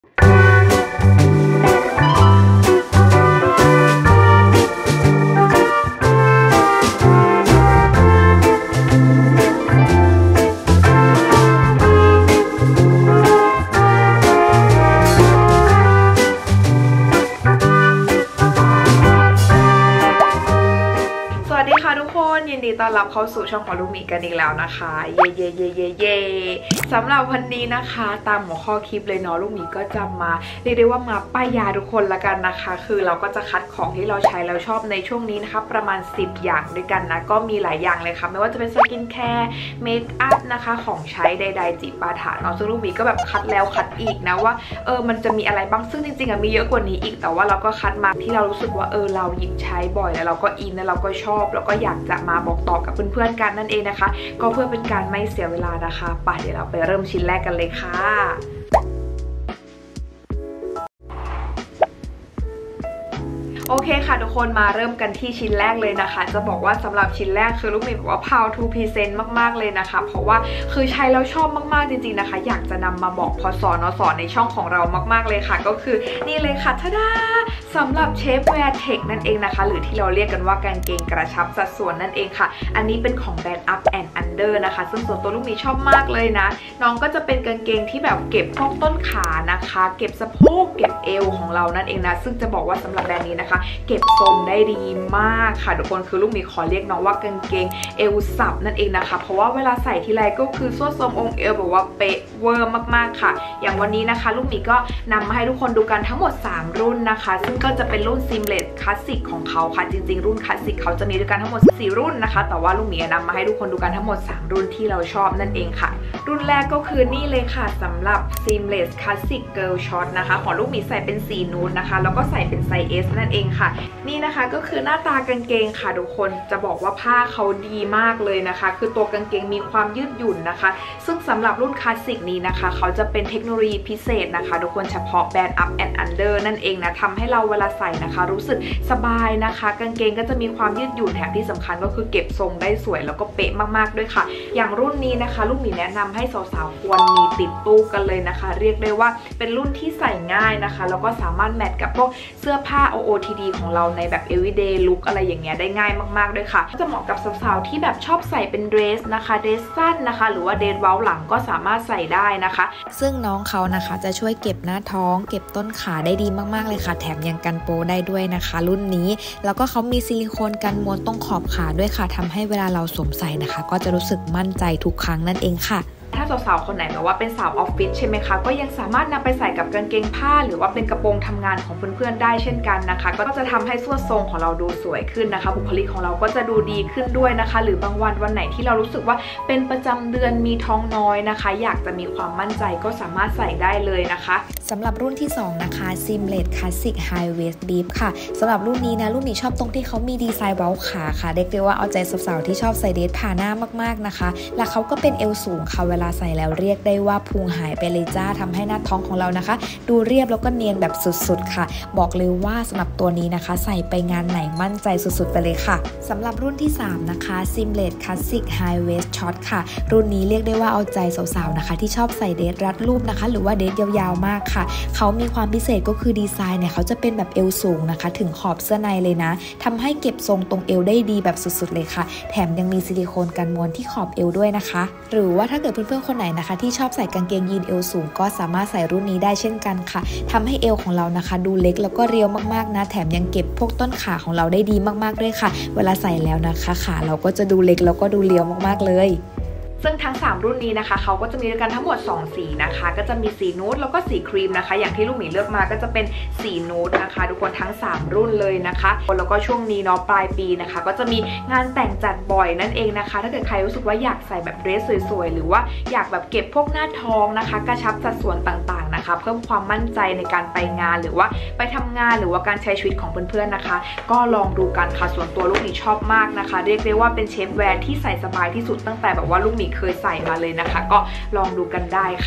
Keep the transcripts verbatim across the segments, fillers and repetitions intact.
ยินดีต้อนรับเข้าสู่ช่องของลูกหมีกันอีกแล้วนะคะเย่เย่เย่เย่เย่สำหรับวันนี้นะคะตามหัวข้อคลิปเลยเนาะลูกหมีก็จะมาเรียกได้ว่ามาป้ายยาทุกคนละกันนะคะคือเราก็จะคัดของที่เราใช้แล้วชอบในช่วงนี้นะคะประมาณสิบอย่างด้วยกันนะก็มีหลายอย่างเลยค่ะไม่ว่าจะเป็นสกินแคร์เมคอัพนะคะของใช้ใดๆจิปาถะเนาะซึ่งลูกหมีก็แบบคัดแล้วคัดอีกนะว่าเออมันจะมีอะไรบ้างซึ่งจริงๆอะมีเยอะกว่านี้อีกแต่ว่าเราก็คัดมาที่เรารู้สึกว่าเออเราหยิบใช้บ่อยแล้วเราก็อินแล้วเราก็ชอบแล้วก็อยากจะมาบอกต่อกับเพื่อนๆกันนั่นเองนะคะก็เพื่อเป็นการไม่เสียเวลานะคะไปเดี๋ยวเราไปเริ่มชิ้นแรกกันเลยค่ะโอเคค่ะทุกคนมาเริ่มกันที่ชิ้นแรกเลยนะคะจะบอกว่าสำหรับชิ้นแรกคือลูกหมีบอกว่า how to present มากๆเลยนะคะเพราะว่าคือใช้แล้วชอบมากๆจริงๆนะคะอยากจะนำมาบอกพอสอนสอนในช่องของเรามากๆเลยค่ะก็คือนี่เลยค่ะทะดาสำหรับเชฟแวร์เทคนั่นเองนะคะหรือที่เราเรียกกันว่ากางเกงกระชับสัดส่วนนั่นเองค่ะอันนี้เป็นของแบรนด์ Up and Under นะคะซึ่งส่วนตัวลูกหมีชอบมากเลยนะน้องก็จะเป็นกางเกงที่แบบเก็บพวกต้นขานะคะเก็บสะโพกเก็บเอวของเรานั่นเองนะซึ่งจะบอกว่าสำหรับแบรนด์นี้นะคะเก็บทรงได้ดีมากค่ะทุกคนคือลูกหมีขอเรียกน้องว่ากางเกงเอวสับนั่นเองนะคะเพราะว่าเวลาใส่ทีไรก็คือส้นทรงองค์เอวแบบว่าเป๊ะเวอร์มากๆค่ะอย่างวันนี้นะคะลูกหมีก็นำมาให้ทุกคนดูกันทั้งหมดสามรุ่นนะคะซึ่งก็จะเป็นรุ่นซิมเลสคลาสสิกของเขาค่ะจริงๆรุ่นคลาสสิกเขาจะมีด้วยกันทั้งหมดสี่รุ่นนะคะแต่ว่าลูกหมีนำมาให้ทุกคนดูกันทั้งหมดสามรุ่นที่เราชอบนั่นเองค่ะรุ่นแรกก็คือนี่เลยค่ะสำหรับ Seamless Classic Girl Short นะคะของลูกหมีใส่เป็นสีนูดนะคะแล้วก็ใส่เป็นไซส์ เอส นั่นเองค่ะนี่นะคะก็คือหน้าตากางเกงค่ะทุกคนจะบอกว่าผ้าเขาดีมากเลยนะคะคือตัวกางเกงมีความยืดหยุ่นนะคะซึ่งสำหรับรุ่นคลาสสิกนี้นะคะเขาจะเป็นเทคโนโลยีพิเศษนะคะทุกคนเฉพาะแบรนด์ Up and Under นั่นเองนะทำให้เราเวลาใส่นะคะรู้สึกสบายนะคะกางเกงก็จะมีความยืดหยุ่นแถมที่สำคัญก็คือเก็บทรงได้สวยแล้วก็เป๊ะมากๆด้วยค่ะอย่างรุ่นนี้นะคะลูกหมีแนะนำให้สาวๆควรมีติดตู้กันเลยนะคะเรียกได้ว่าเป็นรุ่นที่ใส่ง่ายนะคะแล้วก็สามารถแมทกับพวกเสื้อผ้า โอ โอ ที ดี ของเราในแบบ everyday look อะไรอย่างเงี้ยได้ง่ายมากๆด้วยค่ะจะเหมาะกับสาวๆที่แบบชอบใส่เป็นเดรสนะคะเดรสสั้นนะคะหรือว่าเดรสเว้าหลังก็สามารถใส่ได้นะคะซึ่งน้องเขานะคะจะช่วยเก็บหน้าท้องเก็บต้นขาได้ดีมากๆเลยค่ะแถมยังกันโปได้ด้วยนะคะรุ่นนี้แล้วก็เขามีซิลิโคนกันม้วนตรงขอบขาด้วยค่ะทำให้เวลาเราสวมใส่นะคะก็จะรู้สึกมั่นใจทุกครั้งนั่นเองค่ะถ้าสาวๆคนไหนแบบว่าเป็นสาวออฟฟิศใช่ไหมคะก็ยังสามารถนำไปใส่กับกางเกงผ้าหรือว่าเป็นกระโปรงทำงานของเพื่อนๆได้เช่นกันนะคะก็จะทำให้ส่วนทรงของเราดูสวยขึ้นนะคะบุคลิกของเราก็จะดูดีขึ้นด้วยนะคะหรือบางวันวันไหนที่เรารู้สึกว่าเป็นประจำเดือนมีท้องน้อยนะคะอยากจะมีความมั่นใจก็สามารถใส่ได้เลยนะคะสำหรับรุ่นที่สองนะคะ Seamless Classic High Waist Beef ค่ะสำหรับรุ่นนี้นะลูกหมีชอบตรงที่เขามีดีไซน์เว้าขาค่ะเรียกได้ว่าเอาใจสาวๆที่ชอบใส่เดรสผ่าหน้ามากๆนะคะและเขาก็เป็นเอวสูงค่ะเวลาใส่แล้วเรียกได้ว่าพุงหายไปเลยจ้าทำให้หน้าท้องของเรานะคะดูเรียบแล้วก็เนียนแบบสุดๆค่ะบอกเลยว่าสำหรับตัวนี้นะคะใส่ไปงานไหนมั่นใจสุดๆไปเลยค่ะสำหรับรุ่นที่สามนะคะ Seamless Classic High Waist Short ค่ะรุ่นนี้เรียกได้ว่าเอาใจสาวๆนะคะที่ชอบใส่เดรสรัดรูปนะคะหรือว่าเดรสยาวๆมากค่ะเขามีความพิเศษก็คือดีไซน์เนี่ยเขาจะเป็นแบบเอวสูงนะคะถึงขอบเสื้อในเลยนะทำให้เก็บทรงตรงเอวได้ดีแบบสุดๆเลยค่ะแถมยังมีซิลิโคนกันม้วนที่ขอบเอวด้วยนะคะหรือว่าถ้าเกิดเพื่อนๆคนไหนนะคะที่ชอบใส่กางเกงยีนเอวสูงก็สามารถใส่รุ่นนี้ได้เช่นกันค่ะทำให้เอวของเรานะคะดูเล็กแล้วก็เรียวมากๆนะแถมยังเก็บพวกต้นขาของเราได้ดีมากๆด้วยค่ะเวลาใส่แล้วนะคะขาเราก็จะดูเล็กแล้วก็ดูเรียวมากๆเลยซึ่งทั้งสามรุ่นนี้นะคะเขาก็จะมีด้วยกันทั้งหมดสองสีนะคะก็จะมีสีนูดแล้วก็สีครีมนะคะอย่างที่ลูกหมีเลือกมาก็จะเป็นสีนูดนะคะทุกคนทั้งสามรุ่นเลยนะคะแล้วก็ช่วงนี้เนาะปลายปีนะคะก็จะมีงานแต่งจัดบ่อยนั่นเองนะคะถ้าเกิดใครรู้สึกว่าอยากใส่แบบเดรสสวยๆหรือว่าอยากแบบเก็บพวกหน้าท้องนะคะกระชับสัดส่วนต่างๆนะคะเพิ่มความมั่นใจในการไปงานหรือว่าไปทำงานหรือว่าการใช้ชีวิตของเพื่อนๆนะคะก็ลองดูกันค่ะส่วนตัวลูกหมีชอบมากนะคะเรียกได้ว่าเป็นเชฟแวร์ที่ใส่สบายที่สุดตั้งแต่แบบว่าลูกหมีเคยใส่มาเลยนะคะก็ลองดูกันได้ค่ะ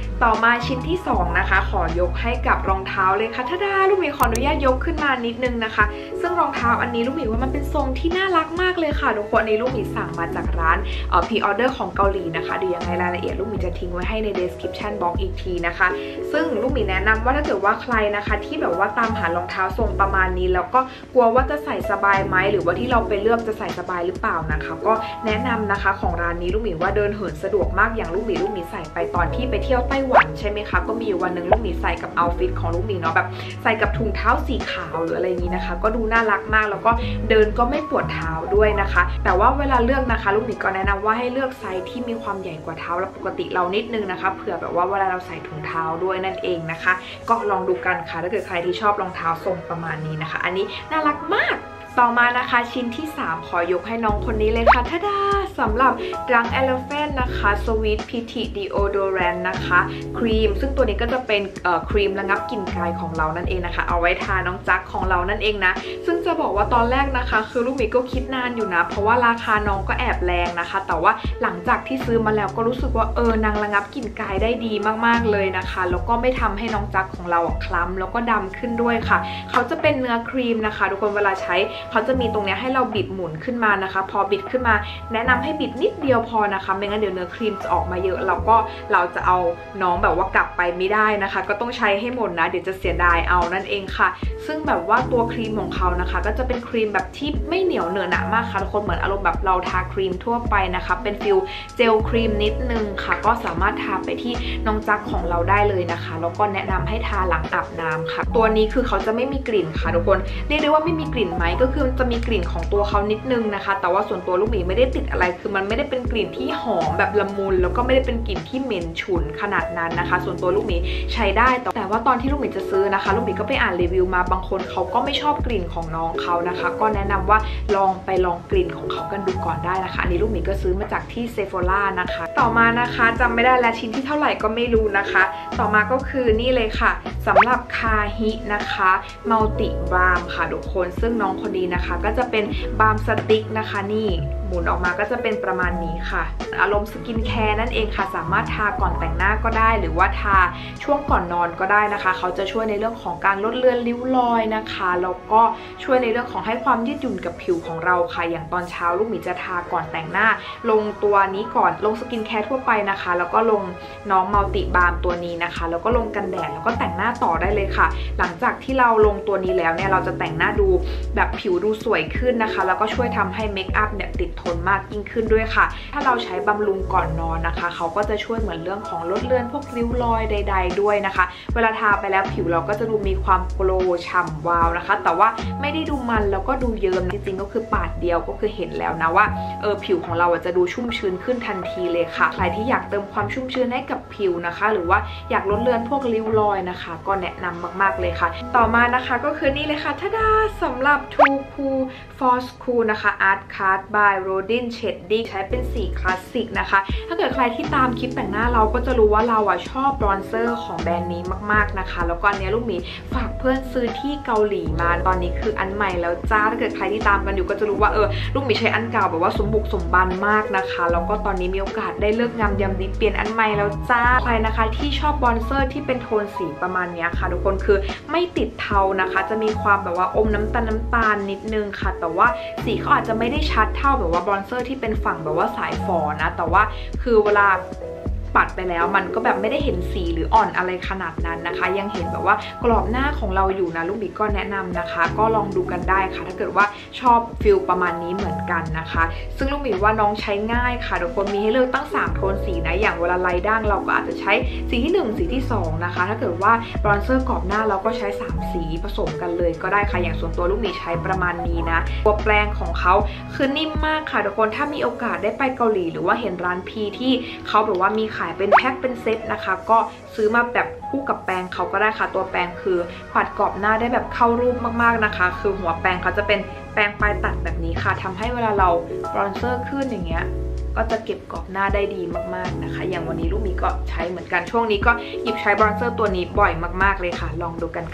ต่อมาชิ้นที่สองนะคะขอยกให้กับรองเท้าเลยค่ะท่าดาลูกหมีขออนุญาตยกขึ้นมานิดนึงนะคะซึ่งรองเท้าอันนี้ลูกหมีว่ามันเป็นทรงที่น่ารักมากเลยค่ะทุกคนนี้ลูกหมีสั่งมาจากร้านเอ่อพรีออเดอร์ของเกาหลีนะคะเดี๋ยวยังไงรายละเอียดลูกหมีจะทิ้งไว้ให้ใน description box อีกทีนะคะซึ่งลูกหมีแนะนำว่าถ้าเกิดว่าใครนะคะที่แบบว่าตามหารองเท้าทรงประมาณนี้แล้วก็กลัวว่าจะใส่สบายไหมหรือว่าที่เราไปเลือกจะใส่สบายหรือเปล่านะคะก็แนะนำนะคะของร้านนี้ลูกหมีว่าเดินเหินสะดวกมากอย่างลูกหมีลูกหมีใส่ไปตอนที่ไปเที่ยวไต้หวันใช่ไหมคะก็มีอยู่วันหนึ่งลูกหมีใส่กับเอาท์ฟิตของลูกหมีเนาะแบบใส่กับถุงเท้าสีขาวหรืออะไรอย่างนี้นะคะก็ดูน่ารักมากแล้วก็เดินก็ไม่ปวดเท้าด้วยนะคะแต่ว่าเวลาเลือกนะคะลูกหมีก็แนะนำว่าให้เลือกไซส์ที่มีความใหญ่กว่าเท้าและปกติเรานิดนึงนะคะเผื่อแบบว่าเวลาเราใส่ถุงเท้าด้วยนั่นเองนะคะก็ลองดูกันค่ะถ้าเกิดใครที่ชอบรองเท้าทรงประมาณนี้นะคะอันนี้น่ารักมากต่อมานะคะชิ้นที่สามขอยกให้น้องคนนี้เลยค่ะท่าดาสำหรับ Drunk Elephant นะคะ Sweet Pity Deodorant นะคะครีมซึ่งตัวนี้ก็จะเป็นครีมระงับกลิ่นกายของเรานั่นเองนะคะเอาไว้ทาน้องจักของเรานั่นเองนะซึ่งจะบอกว่าตอนแรกนะคะคือลูกหมีก็คิดนานอยู่นะเพราะว่าราคาน้องก็แอบแรงนะคะแต่ว่าหลังจากที่ซื้อมาแล้วก็รู้สึกว่าเออนางระงับกลิ่นกายได้ดีมากๆเลยนะคะแล้วก็ไม่ทำให้น้องจักของเราคล้ำแล้วก็ดำขึ้นด้วยค่ะเขาจะเป็นเนื้อครีมนะคะทุกคนเวลาใช้เขาจะมีตรงนี้ให้เราบิดหมุนขึ้นมานะคะพอบิดขึ้นมาแนะนำให้บิดนิดเดียวพอนะคะไม่งั้นเดี๋ยวเนื้อครีมจะออกมาเยอะแล้วก็เราจะเอาน้องแบบว่ากลับไปไม่ได้นะคะก็ต้องใช้ให้หมดนะเดี๋ยวจะเสียดายเอานั่นเองค่ะซึ่งแบบว่าตัวครีมของเขานะคะก็จะเป็นครีมแบบที่ไม่เหนียวเหนอะหนะมากค่ะทุกคนเหมือนอารมณ์แบบเราทาครีมทั่วไปนะคะเป็นฟิลเจลครีมนิดนึงค่ะก็สามารถทาไปที่น้องจักของเราได้เลยนะคะแล้วก็แนะนำให้ทาหลังอาบน้ำค่ะตัวนี้คือเขาจะไม่มีกลิ่นค่ะทุกคนเรียกได้ว่าไม่มีกลิ่นไหมก็คือจะมีกลิ่นของตัวเขานิดนึงนะคะแต่ว่าส่วนตัวลูกหมีไม่ได้ติดอะไรคือมันไม่ได้เป็นกลิ่นที่หอมแบบละมุนแล้วก็ไม่ได้เป็นกลิ่นที่เหม็นฉุนขนาดนั้นนะคะส่วนตัวลูกหมีใช้ได้แต่ว่าตอนที่ลูกหมีจะซื้อนะคะลูกหมีก็ไปอ่านรีวิวมาบางคนเขาก็ไม่ชอบกลิ่นของน้องเขานะคะก็แนะนำว่าลองไปลองกลิ่นของเขากันดูก่อนได้นะคะอันนี้ลูกหมีก็ซื้อมาจากที่เซโฟล่านะคะต่อมานะคะจำไม่ได้แล้วชิ้นที่เท่าไหร่ก็ไม่รู้นะคะต่อมาก็คือนี่เลยค่ะสำหรับคาฮินะคะมัลติบาล์มค่ะทุกคนซึ่งน้องคนนี้นะคะก็จะเป็นบาล์มสติ๊กนะคะนี่หมุนออกมาก็จะเป็นประมาณนี้ค่ะอารมณ์สกินแคร์นั่นเองค่ะสามารถทาก่อนแต่งหน้าก็ได้หรือว่าทาช่วงก่อนนอนก็ได้นะคะเขาจะช่วยในเรื่องของการลดเลือนริ้วรอยนะคะแล้วก็ช่วยในเรื่องของให้ความยืดหยุ่นกับผิวของเราค่ะอย่างตอนเช้าลูกหมีจะทาก่อนแต่งหน้าลงตัวนี้ก่อนลงสกินแคร์ทั่วไปนะคะแล้วก็ลงน้องมัลติบาล์มตัวนี้นะคะแล้วก็ลงกันแดดแล้วก็แต่งหน้าต่อได้เลยค่ะหลังจากที่เราลงตัวนี้แล้วเนี่ยเราจะแต่งหน้าดูแบบผิวดูสวยขึ้นนะคะแล้วก็ช่วยทำให้เมคอัพเนี่ยติดทนมากยิ่งขึ้นด้วยค่ะถ้าเราใช้บำรุงก่อนนอนนะคะเขาก็จะช่วยเหมือนเรื่องของลดเลือนพวกริ้วรอยใดๆด้วยนะคะเวลาทาไปแล้วผิวเราก็จะดูมีความโกลว์ฉ่ำวาวนะคะแต่ว่าไม่ได้ดูมันแล้วก็ดูเยิ้มจริงๆก็คือปาดเดียวก็คือเห็นแล้วนะว่าเออผิวของเราจะดูชุ่มชื้นขึ้นทันทีเลยค่ะใครที่อยากเติมความชุ่มชื้นให้กับผิวนะคะหรือว่าอยากลดเลือนพวกริ้วรอยนะคะก็แนะนำมากๆเลยค่ะต่อมานะคะก็คือนี่เลยค่ะท่าดาสำหรับ Too Cool Force Cool นะคะ Art Card by Rodin Shading ใช้เป็นสีคลาสสิกนะคะถ้าเกิดใครที่ตามคลิปแต่งหน้าเราก็จะรู้ว่าเราอ่ะชอบบรอนเซอร์ของแบรนด์นี้มากๆนะคะแล้วก็อันนี้ลูกหมีฝากเพื่อนซื้อที่เกาหลีมาตอนนี้คืออันใหม่แล้วจ้าถ้าเกิดใครที่ตามกันอยู่ก็จะรู้ว่าเออลูกหมีใช้อันเก่าแบบว่าสมบุกสมบันมากนะคะแล้วก็ตอนนี้มีโอกาสได้เลิกงามยามดีเปลี่ยนอันใหม่แล้วจ้าใครนะคะที่ชอบบรอนเซอร์ที่เป็นโทนสีประมาณนี้ค่ะทุกคนคือไม่ติดเทานะคะจะมีความแบบว่าอมน้ำตาลน้ำตาลนิดนึงค่ะแต่ว่าสีเขาอาจจะไม่ได้ชัดเท่าแบบว่าบรอนเซอร์ที่เป็นฝั่งแบบว่าสายฝอนะแต่ว่าคือเวลาปัดไปแล้วมันก็แบบไม่ได้เห็นสีหรืออ่อนอะไรขนาดนั้นนะคะยังเห็นแบบว่ากรอบหน้าของเราอยู่นะลูกหมีก็แนะนำนะคะก็ลองดูกันได้ค่ะถ้าเกิดว่าชอบฟิลประมาณนี้เหมือนกันนะคะซึ่งลูกหมีว่าน้องใช้ง่ายค่ะทุกคนมีให้เลือกตั้งสามโทนสีนะอย่างเวลาไลท์ด่างเราก็อาจจะใช้สีที่หนึ่งสีที่สองนะคะถ้าเกิดว่าบรอนเซอร์กรอบหน้าเราก็ใช้สามสีผสมกันเลยก็ได้ค่ะอย่างส่วนตัวลูกหมีใช้ประมาณนี้นะตัวแปรงของเขาคือนิ่มมากค่ะทุกคนถ้ามีโอกาสได้ไปเกาหลีหรือว่าเห็นร้านพีที่เขาแบบว่ามีขายเป็นแพ็คเป็นเซตนะคะก็ซื้อมาแบบคู่กับแปรงเขาก็ได้ค่ะตัวแปรงคือปัดกรอบหน้าได้แบบเข้ารูปมากๆนะคะคือหัวแปรงเขาจะเป็นแปรงปลายตัดแบบนี้ค่ะทำให้เวลาเราบรอนเซอร์ขึ้นอย่างเงี้ยก็จะเก็บกรอบหน้าได้ดีมากๆนะคะอย่างวันนี้ลูกหมีก็ใช้เหมือนกันช่วงนี้ก็หยิบใช้บรอนเซอร์ตัวนี้บ่อยมากๆเลยค่ะลองดูกันค่ะ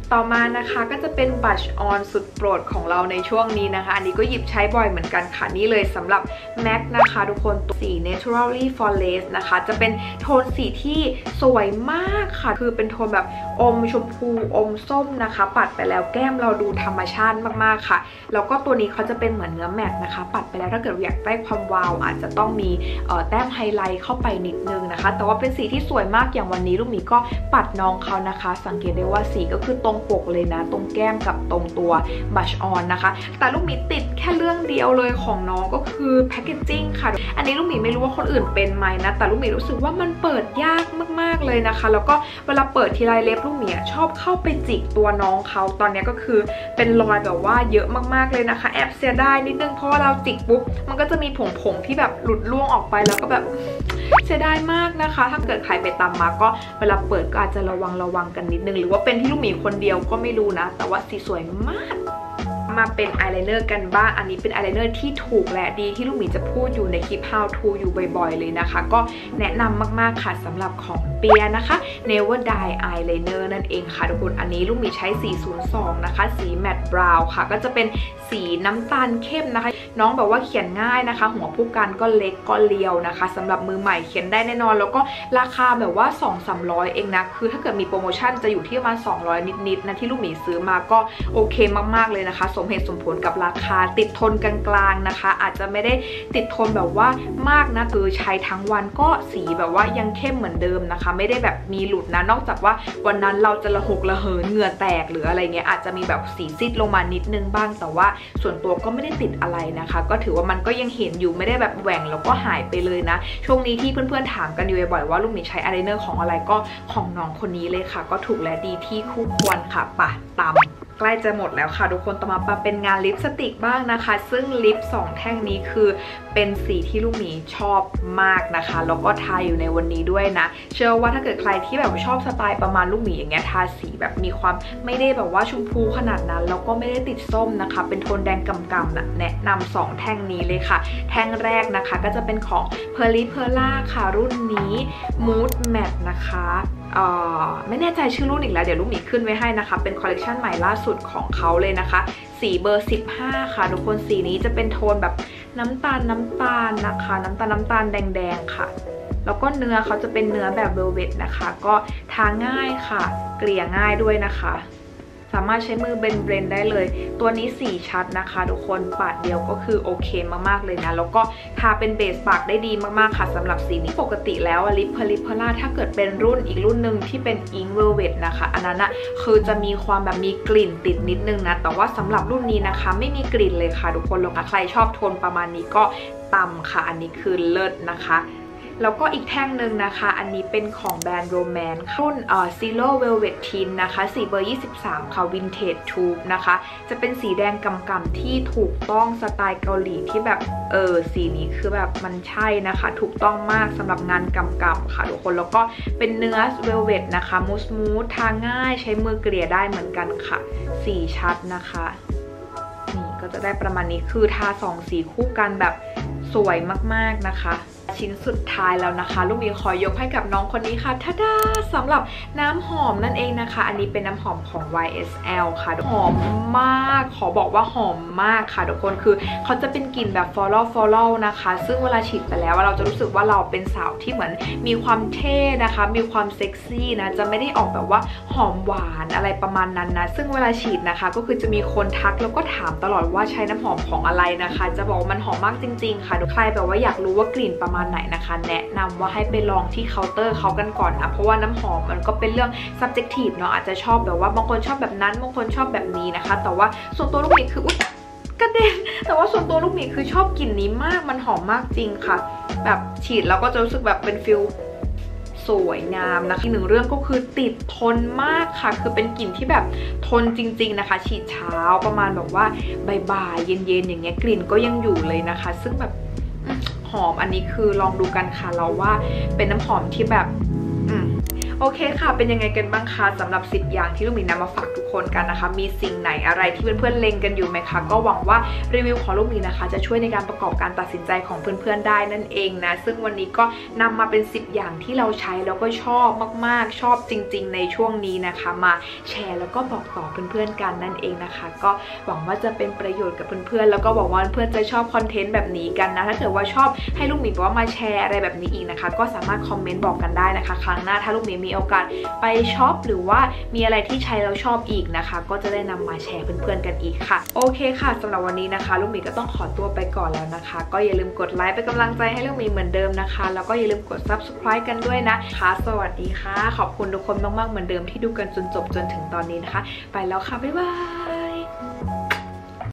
ต่อมานะคะก็จะเป็นบัชออนสุดโปรดของเราในช่วงนี้นะคะอันนี้ก็หยิบใช้บ่อยเหมือนกันค่ะนี่เลยสำหรับ แม็ก นะคะทุกคนตัวสี Naturally Flawless นะคะจะเป็นโทนสีที่สวยมากค่ะคือเป็นโทนแบบอมชมพูอมส้มนะคะปัดไปแล้วแก้มเราดูธรรมชาติมากๆค่ะแล้วก็ตัวนี้เขาจะเป็นเหมือนเนื้อแมตต์นะคะปัดไปแล้วถ้าเกิดอยากได้ความวาวอาจจะต้องมีแต้มไฮไลท์เข้าไปนิดนึงนะคะแต่ว่าเป็นสีที่สวยมากอย่างวันนี้ลูกหมีก็ปัดน้องเขานะคะสังเกตได้ว่าสีก็คือตรงปกเลยนะตรงแก้มกับตรงตัวบัชออนนะคะแต่ลูกหมีติดแค่เรื่องเดียวเลยของน้องก็คือแพคเกจจิ้งค่ะอันนี้ลูกหมีไม่รู้ว่าคนอื่นเป็นไหมนะแต่ลูกหมีรู้สึกว่ามันเปิดยากมากๆเลยนะคะแล้วก็เวลาเปิดทีไรเล็บลูกหมีชอบเข้าไปจิกตัวน้องเขาตอนนี้ก็คือเป็นรอยแบบว่าเยอะมากๆเลยนะคะแอบเสียดายนิดนึงเพราะว่าเราจิกปุ๊บมันก็จะมีผงๆที่แบบหลุดล่วงออกไปแล้วก็แบบเสียดายมากนะคะถ้าเกิดใครไปตามมาก็เวลาเปิดก็อาจจะระวังระวังกันนิดนึงหรือว่าเป็นที่ลูกหมีคนเดียวก็ไม่รู้นะแต่ว่าสีสวยมากมาเป็นอายไลเนอร์กันบ้างอันนี้เป็นอายไลเนอร์ที่ถูกและดีที่ลูกหมีจะพูดอยู่ในคลิป how to อยู่บ่อยๆเลยนะคะก็แนะนำมากๆค่ะสำหรับของเปียนะคะ Never Die Eyeliner นั่นเองค่ะทุกคนอันนี้ลูกหมีใช้สีศูนย์สองนะคะสีแมตต์บราวน์ค่ะก็จะเป็นสีน้ำตาลเข้มนะคะน้องบอกว่าเขียนง่ายนะคะหัวผู้กันก็เล็กก็เรียวนะคะสำหรับมือใหม่เขียนได้แน่นอนแล้วก็ราคาแบบว่า สองถึงสามร้อย เองนะคือถ้าเกิดมีโปรโมชั่นจะอยู่ที่ประมาณสองร้อยนิดๆนะที่ลูกหมีซื้อมาก็โอเคมากๆเลยนะคะสมเหตุสมผลกับราคาติดทนกลางๆนะคะอาจจะไม่ได้ติดทนแบบว่ามากนะคือใช้ทั้งวันก็สีแบบว่ายังเข้มเหมือนเดิมนะคะไม่ได้แบบมีหลุดนะนอกจากว่าวันนั้นเราจะระหกระเหินเหงื่อแตกหรืออะไรเงี้ยอาจจะมีแบบสีซีดลงมานิดนึงบ้างแต่ว่าส่วนตัวก็ไม่ได้ติดอะไรนะคะก็ถือว่ามันก็ยังเห็นอยู่ไม่ได้แบบแหว่งแล้วก็หายไปเลยนะช่วงนี้ที่เพื่อนๆถามกันอยู่บ่อยๆว่าลูกหมีใช้อายไลเนอร์ของอะไรก็ของน้องคนนี้เลยค่ะก็ถูกและดีที่คู่ควรค่ะปะตามใกล้จะหมดแล้วค่ะทุกคนต่อมาเป็นงานลิปสติกบ้างนะคะซึ่งลิปสองแท่งนี้คือเป็นสีที่ลูกหมีชอบมากนะคะแล้วก็ทาอยู่ในวันนี้ด้วยนะเชื่อว่าถ้าเกิดใครที่แบบชอบสไตล์ประมาณลูกหมีอย่างเงี้ยทาสีแบบมีความไม่ได้แบบว่าชมพูขนาดนั้นแล้วก็ไม่ได้ติดส้มนะคะเป็นโทนแดงกำๆนะแนะนำสองแท่งนี้เลยค่ะแท่งแรกนะคะก็จะเป็นของ Perli Perla ค่ะรุ่นนี้ Mood Matte นะคะเอ่อไม่แน่ใจชื่อรุ่นอีกแล้วเดี๋ยวลูกหมีขึ้นไว้ให้นะคะเป็นคอลเลคชันใหม่ล่าสุดของเขาเลยนะคะสีเบอร์สิบห้าค่ะทุกคนสีนี้จะเป็นโทนแบบน้ำตาลน้ำตาลนะคะน้ำตาลน้ำตาลแดงๆค่ะแล้วก็เนื้อเขาจะเป็นเนื้อแบบเวลเวทนะคะก็ทาง่ายค่ะเกลี่ยง่ายด้วยนะคะสามารถใช้มือเบนเบรนได้เลยตัวนี้สีชัดนะคะทุกคนปาดเดียวก็คือโอเคมากๆเลยนะแล้วก็ทาเป็นเบสปากได้ดีมากๆค่ะสำหรับสีนี้ปกติแล้วลิปเพลิเพล่าถ้าเกิดเป็นรุ่นอีกรุ่นหนึ่งที่เป็นอิงเวลเวทนะคะอันนั้นอะคือจะมีความแบบมีกลิ่นติดนิดนึงนะแต่ว่าสำหรับรุ่นนี้นะคะไม่มีกลิ่นเลยค่ะทุกคนแล้วใครชอบโทนประมาณนี้ก็ต่ำค่ะอันนี้คือเลิศนะคะแล้วก็อีกแท่งหนึ่งนะคะอันนี้เป็นของแบรนด์โรแมนรุ่นเอ่อ Zero Velvet Tint นะคะสีเบอร์ยี่สิบสามค่ะ Vintage Tube นะคะจะเป็นสีแดงกำๆที่ถูกต้องสไตล์เกาหลีที่แบบเออสีนี้คือแบบมันใช่นะคะถูกต้องมากสำหรับงานกำๆค่ะทุกคนแล้วก็เป็นเนื้อ Velvet นะคะมูสมูททาง่ายใช้มือเกลี่ยได้เหมือนกันค่ะสีชัดนะคะนี่ก็จะได้ประมาณนี้คือทาสองสีคู่กันแบบสวยมากๆนะคะชิ้นสุดท้ายแล้วนะคะลูกหมีขอยกให้กับน้องคนนี้ค่ะท่าดาสำหรับน้ำหอมนั่นเองนะคะอันนี้เป็นน้ำหอมของ วาย เอส แอล ค่ะหอมมากขอบอกว่าหอมมากค่ะทุกคนคือเขาจะเป็นกลิ่นแบบ floral floral นะคะซึ่งเวลาฉีดไปแล้วเราจะรู้สึกว่าเราเป็นสาวที่เหมือนมีความเท่นะคะมีความเซ็กซี่นะจะไม่ได้ออกแบบว่าหอมหวานอะไรประมาณนั้นนะซึ่งเวลาฉีดนะคะก็คือจะมีคนทักแล้วก็ถามตลอดว่าใช้น้ำหอมของอะไรนะคะจะบอกว่ามันหอมมากจริงๆค่ะใครแบบว่าอยากรู้ว่ากลิ่นประมาณไหนนะคะแนะนำว่าให้ไปลองที่เคาน์เตอร์เขากันก่อนนะเพราะว่าน้ำหอมมันก็เป็นเรื่อง subjective เนาะอาจจะชอบแบบว่าบางคนชอบแบบนั้นบางคนชอบแบบนี้นะคะแต่ว่าส่วนตัวลูกหมีคืออุ๊ยกระเด็นแต่ว่าส่วนตัวลูกหมีคือชอบกลิ่นนี้มากมันหอมมากจริงค่ะแบบฉีดแล้วก็จะรู้สึกแบบเป็นฟิลสวยงามนะคะอีกหนึ่งเรื่องก็คือติดทนมากค่ะคือเป็นกลิ่นที่แบบทนจริงๆนะคะฉีดเช้าประมาณแบบว่าบ่ายๆเย็นๆอย่างเงี้ยกลิ่นก็ยังอยู่เลยนะคะซึ่งแบบหอมอันนี้คือลองดูกันค่ะเราว่าเป็นน้ำหอมที่แบบอืมโอเคค่ะเป็นยังไงกันบ้างคะสำหรับสิบอย่างที่ลูกหมีนำมาฝากทุกคนกันนะคะมีสิ่งไหนอะไรที่เพื่อนๆเล็งกันอยู่ไหมคะก็หวังว่ารีวิวของลูกหมีนะคะจะช่วยในการประกอบการตัดสินใจของเพื่อนๆได้นั่นเองนะซึ่งวันนี้ก็นำมาเป็นสิบอย่างที่เราใช้แล้วก็ชอบมากๆชอบจริงๆในช่วงนี้นะคะมาแชร์แล้วก็บอกต่อเพื่อนๆกันนั่นเองนะคะก็หวังว่าจะเป็นประโยชน์กับเพื่อนๆแล้วก็หวังว่าเพื่อนๆจะชอบคอนเทนต์แบบนี้กันนะถ้าเกิดว่าชอบให้ลูกหมีบอกว่ามาแชร์อะไรแบบนี้อีกนะคะก็สามารถคอมเมนต์บอกกันได้นะคะครั้งหน้าถ้าลูกหมีมีโอกาสไปช็อปหรือว่ามีอะไรที่ใช้แล้วชอบอีกนะคะก็จะได้นำมาแชร์เพื่อนๆกันอีกค่ะโอเคค่ะสำหรับวันนี้นะคะลูกหมีก็ต้องขอตัวไปก่อนแล้วนะคะก็อย่าลืมกดไลค์เป็นกำลังใจให้ลูกหมีเหมือนเดิมนะคะแล้วก็อย่าลืมกด ซับสไครบ์ กันด้วยนะคะสวัสดีค่ะขอบคุณทุกคนมากๆเหมือนเดิมที่ดูกันจนจบจนถึงตอนนี้นะคะไปแล้วค่ะบ๊ายบาย